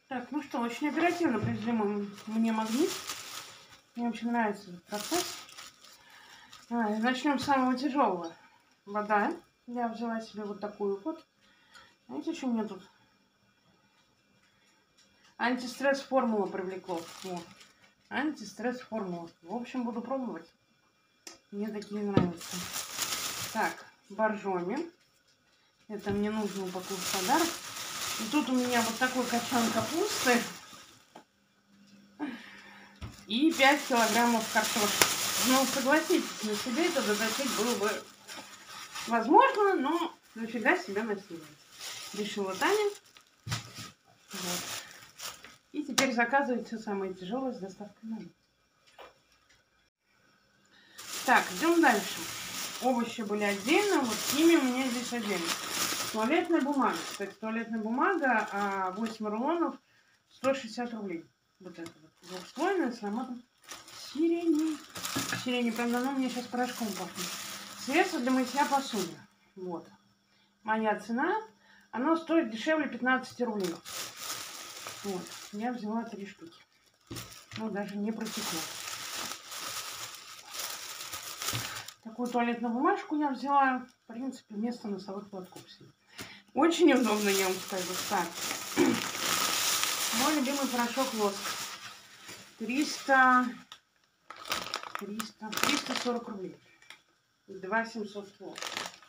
Так, ну что, очень оперативно привезли мне магнит. Мне очень нравится этот процесс. Начнем с самого тяжелого. Вода. Я взяла себе вот такую вот. Знаете, что у меня тут? Антистресс формула привлекло. Вот. Антистресс формула. В общем, буду пробовать. Мне такие нравятся. Так, боржоми. Это мне нужно упаковать в подарок. И тут у меня вот такой качан капусты. И 5 килограммов картошки. Ну, согласитесь, на себе это затащить было бы возможно, но нафига себя насиловать. Решила Таня. Вот. И теперь заказывать все самое тяжелое с доставкой на дом. Так, идем дальше. Овощи были отдельно, вот химия у меня здесь отдельно. Туалетная бумага. Кстати, туалетная бумага 8 рулонов 160 рублей. Вот это вот. Двухслойная с ароматом сирени. Сирени, правда, оно мне сейчас порошком пахнет. Средство для мытья посуды. Вот. Моя цена. Оно стоит дешевле 15 рублей. Вот. Я взяла 3 штуки. Ну, даже не протекло. Такую туалетную бумажку я взяла, в принципе, вместо носовых платков себе. Очень удобно, я вам скажу. Так. Мой любимый порошок воск. 340 рублей. 2700 слов.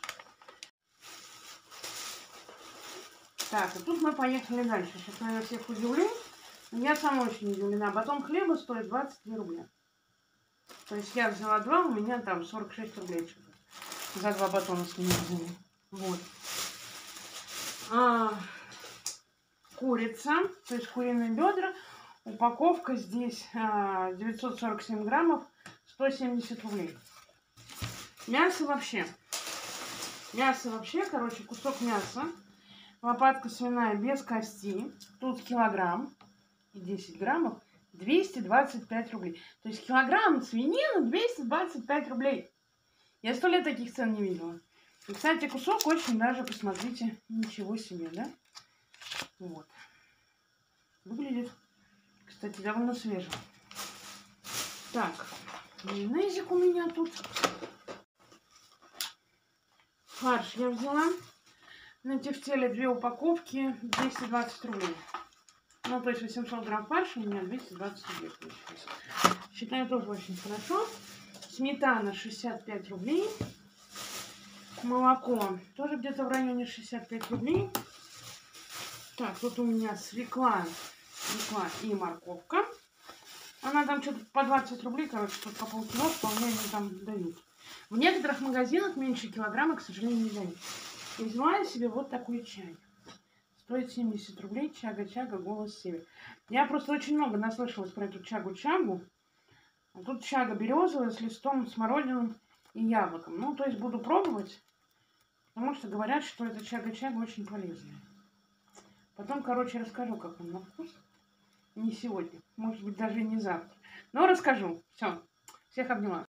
Так, и тут мы поехали дальше. Сейчас, наверное, всех удивлю. Я сама очень удивлена. Батон хлеба стоит 23 рубля. То есть я взяла 2, у меня там 46 рублей что-то. За 2 батона с ними взяли. Вот. Курица, то есть куриные бедра. Упаковка здесь 947 граммов, 170 рублей. Мясо вообще, короче, кусок мяса. Лопатка свиная без кости. Тут килограмм и 10 граммов 225 рублей. То есть килограмм свинины 225 рублей. Я 100 лет таких цен не видела. И, кстати, кусок очень даже, посмотрите, ничего себе, да? Вот. Выглядит, кстати, довольно свежо. Так, майонезик у меня тут. Фарш я взяла. На тефтеле 2 упаковки, 220 рублей. Ну, то есть 800 грамм фарша у меня 220 рублей получилось. Считаю, тоже очень хорошо. Сметана 65 рублей. Молоко тоже где-то в районе 65 рублей. Так, тут у меня свекла и морковка. Она там что-то по 20 рублей, короче, по полкило вполне они там дают. В некоторых магазинах меньше килограмма, к сожалению, не дают. И взяла я себе вот такой чай. Стоит 70 рублей. Чага-чага, голос север. Я просто очень много наслышалась про эту чагу-чагу. А тут чага березовая с листом, смородиным и яблоком. Ну, то есть буду пробовать. Потому что говорят, что эта чага-чага очень полезная. Потом, короче, расскажу, как он на вкус. Не сегодня. Может быть, даже и не завтра. Но расскажу. Все. Всех обняла.